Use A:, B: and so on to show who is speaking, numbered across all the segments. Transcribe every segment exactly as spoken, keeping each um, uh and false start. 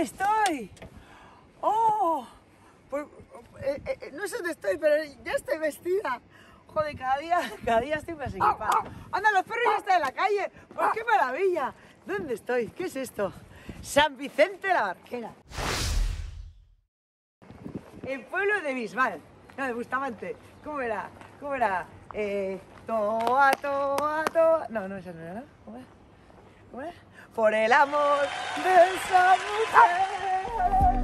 A: ¿Dónde estoy? ¡Oh! Pues, eh, eh, no sé dónde estoy, pero ya estoy vestida. Joder, cada día, cada día estoy más equipada. ¡Anda, los perros ya están en la calle! ¡Pues qué maravilla! ¿Dónde estoy? ¿Qué es esto? San Vicente de la Barquera. El pueblo de Bisbal. No, de Bustamante. ¿Cómo era? ¿Cómo era? Eh, toa, toa, toa... No, no, esa no era, ¿no? ¿Cómo era? ¿Cómo era? Por el amor de esa mujer.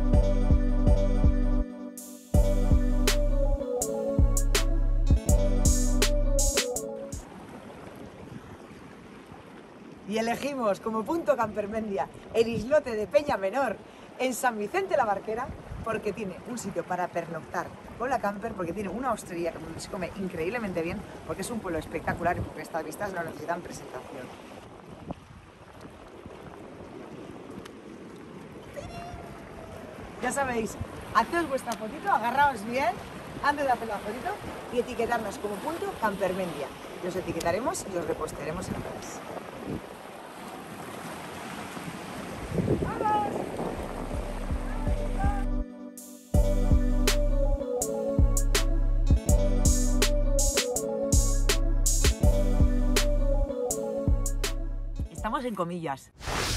A: Y elegimos como punto Campermendia el islote de Peña Menor en San Vicente de la Barquera porque tiene un sitio para pernoctar con la camper, porque tiene una hostería donde se come increíblemente bien, porque es un pueblo espectacular y porque estas vistas no necesitan presentación. Ya sabéis, haced vuestra fotito, agarraos bien antes de hacer la fotito y etiquetarnos como punto Campermendia. Y os etiquetaremos y os repostearemos en redes. Estamos en Comillas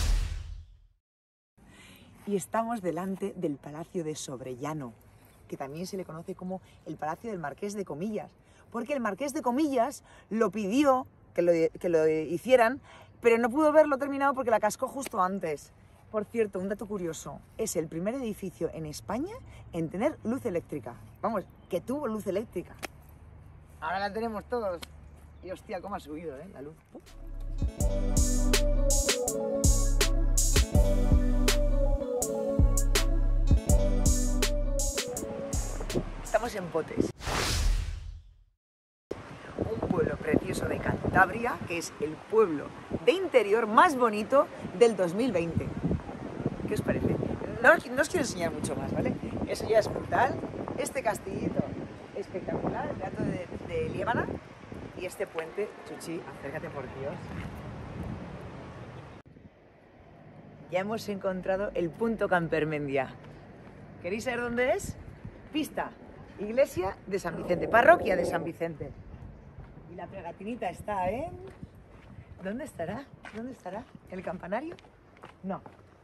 A: y estamos delante del Palacio de Sobrellano, que también se le conoce como el Palacio del Marqués de Comillas, porque el Marqués de Comillas lo pidió que lo, que lo hicieran, pero no pudo verlo terminado porque la cascó justo antes. Por cierto, un dato curioso, es el primer edificio en España en tener luz eléctrica. Vamos, que tuvo luz eléctrica. Ahora la tenemos todos. Y hostia, cómo ha subido, ¿eh? La luz. Uh. Estamos en Potes, un pueblo precioso de Cantabria, que es el pueblo de interior más bonito del dos mil veinte. ¿Qué os parece? No, no os quiero enseñar mucho más, ¿vale? Eso ya es brutal. Este castillito espectacular, el Teatro de, de Liébana, y este puente, Chuchi, acércate por Dios. Ya hemos encontrado el punto Campermendia. ¿Queréis saber dónde es? Pista, iglesia de San Vicente, parroquia de San Vicente. Y la pegatinita está en... ¿Dónde estará? ¿Dónde estará? ¿El campanario? No.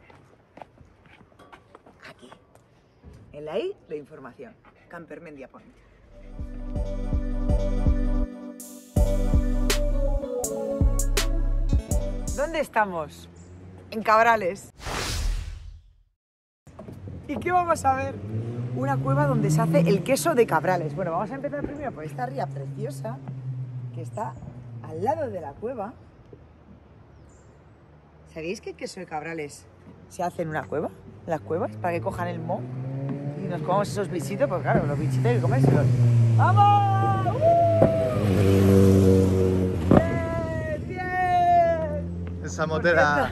A: Aquí. En la I de información. Campermendia Point. ¿Dónde estamos? En Cabrales. ¿Y qué vamos a ver? Una cueva donde se hace el queso de Cabrales. Bueno, vamos a empezar primero por esta ría preciosa que está al lado de la cueva. ¿Sabéis que el queso de Cabrales se hace en una cueva? En las cuevas, para que cojan el moho y nos comamos esos bichitos, porque claro, los bichitos hay que comérselos. ¡Vamos! ¡Uh! ¡Bien! ¡Bien!
B: Esa motera.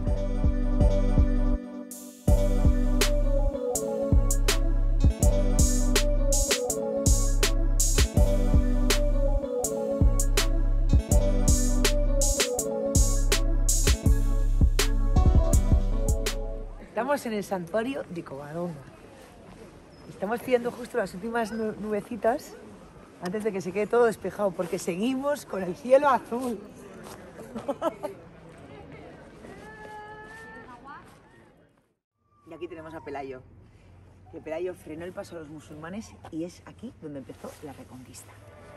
A: Estamos en el santuario de Covadonga. Estamos pillando justo las últimas nubecitas antes de que se quede todo despejado, porque seguimos con el cielo azul. Y aquí tenemos a Pelayo. Que Pelayo frenó el paso a los musulmanes y es aquí donde empezó la Reconquista.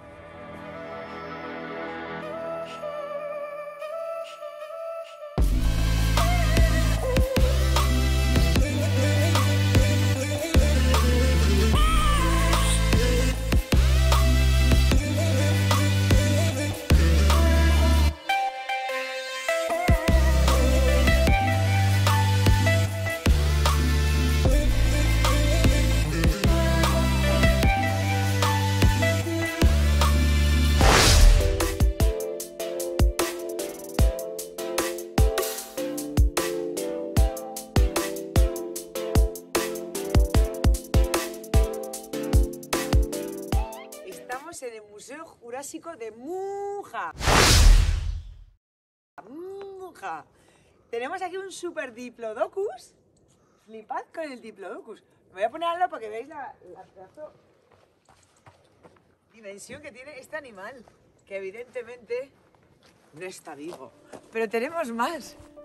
A: En el Museo Jurásico de Muja. Muja. Tenemos aquí un super diplodocus Flipad con el Diplodocus. Me voy a poner al lado para que veáis la, la pedazo dimensión que tiene este animal, que evidentemente no está vivo. Pero tenemos más.